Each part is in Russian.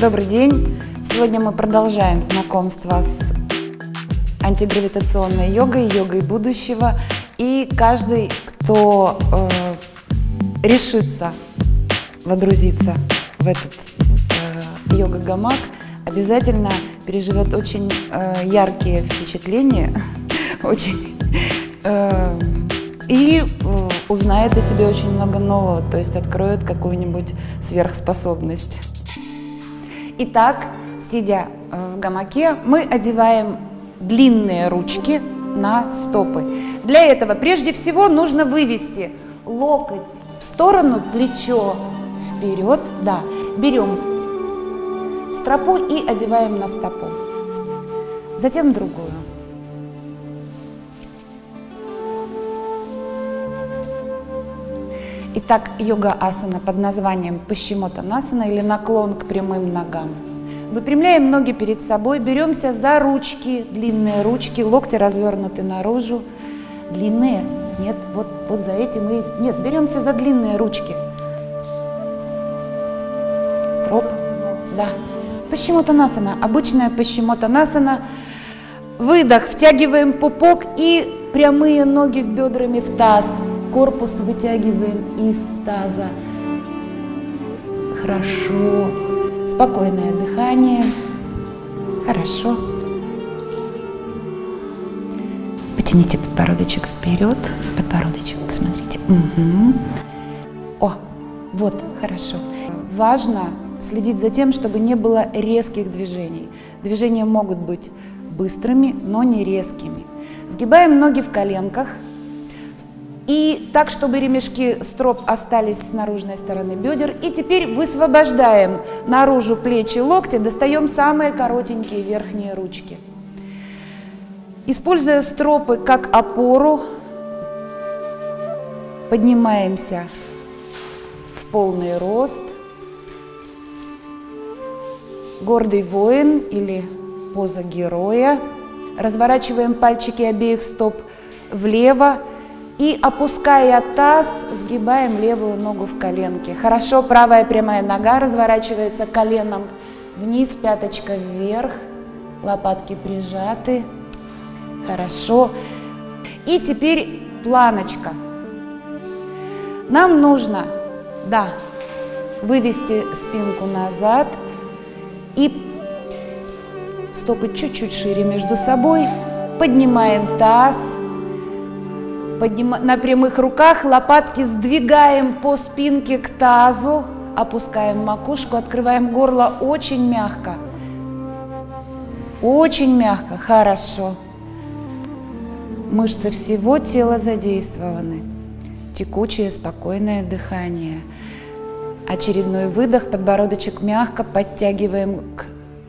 Добрый день! Сегодня мы продолжаем знакомство с антигравитационной йогой, йогой будущего. И каждый, кто решится водрузиться в этот йога-гамак, обязательно переживет очень яркие впечатления, и узнает о себе очень много нового, то есть откроет какую-нибудь сверхспособность. Итак, сидя в гамаке, мы одеваем длинные ручки на стопы. Для этого прежде всего нужно вывести локоть в сторону, плечо вперед. Да, берем стропу и одеваем на стопу. Затем другую. Итак, йога-асана под названием Пашчимотанасана или наклон к прямым ногам. Выпрямляем ноги перед собой, беремся за ручки, длинные ручки, локти развернуты наружу. Длинные? Нет, вот за этим и... Нет, беремся за длинные ручки. Строп. Да. Пашчимотанасана, обычная Пашчимотанасана. Выдох, втягиваем пупок и прямые ноги бедрами в таз. Корпус вытягиваем из таза. Хорошо. Спокойное дыхание. Хорошо. Потяните подбородочек вперед. Подбородочек, посмотрите. Угу. О, вот, хорошо. Важно следить за тем, чтобы не было резких движений. Движения могут быть быстрыми, но не резкими. Сгибаем ноги в коленках. И так, чтобы ремешки строп остались с наружной стороны бедер. И теперь высвобождаем наружу плечи, локти, достаем самые коротенькие верхние ручки. Используя стропы как опору, поднимаемся в полный рост. Гордый воин или поза героя. Разворачиваем пальчики обеих стоп влево. И, опуская таз, сгибаем левую ногу в коленке. Хорошо, правая прямая нога разворачивается коленом вниз, пяточка вверх, лопатки прижаты. Хорошо. И теперь планочка. Нам нужно, да, вывести спинку назад и стопы чуть-чуть шире между собой. Поднимаем таз. На прямых руках лопатки сдвигаем по спинке к тазу, опускаем макушку, открываем горло очень мягко. Очень мягко, хорошо. Мышцы всего тела задействованы. Текучее, спокойное дыхание. Очередной выдох, подбородочек мягко подтягиваем к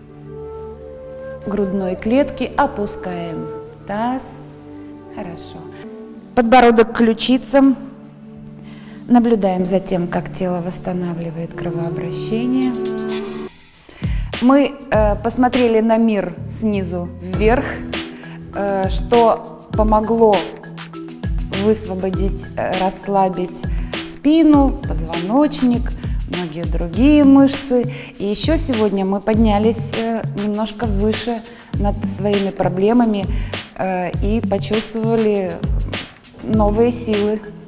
грудной клетке, опускаем таз. Хорошо. Подбородок к ключицам. Наблюдаем за тем, как тело восстанавливает кровообращение. Мы посмотрели на мир снизу вверх, что помогло высвободить, расслабить спину, позвоночник, многие другие мышцы. И еще сегодня мы поднялись немножко выше над своими проблемами и почувствовали новые силы.